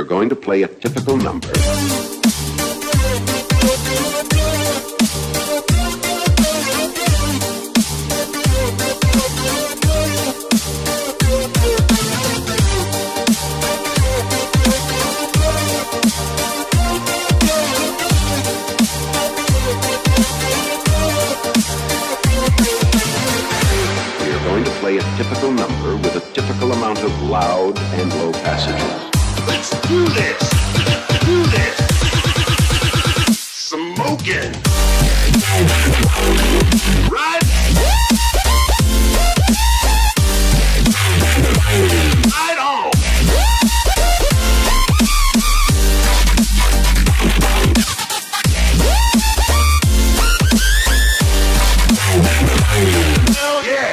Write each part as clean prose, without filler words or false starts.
going to play a typical number. Play a typical number with a typical amount of loud and low passages. Let's do this! Do this! Smoking! Right? Right on! Hell yeah!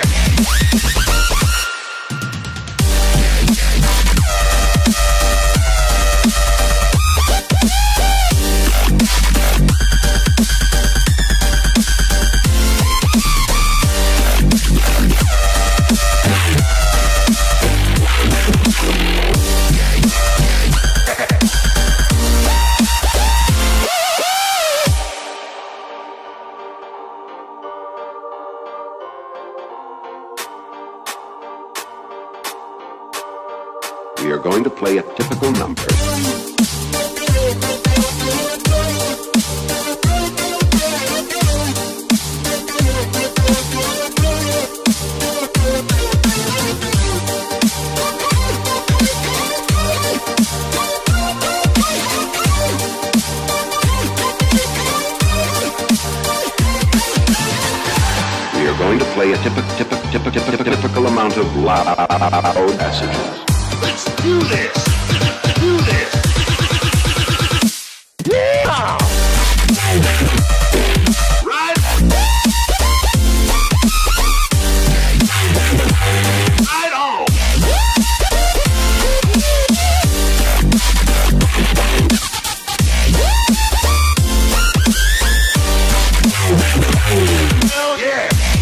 We are going to play a typical number. We are going to play a typical amount of loud passages. Let's do this! Do this! Yeah! Right? Right on! Hell yeah!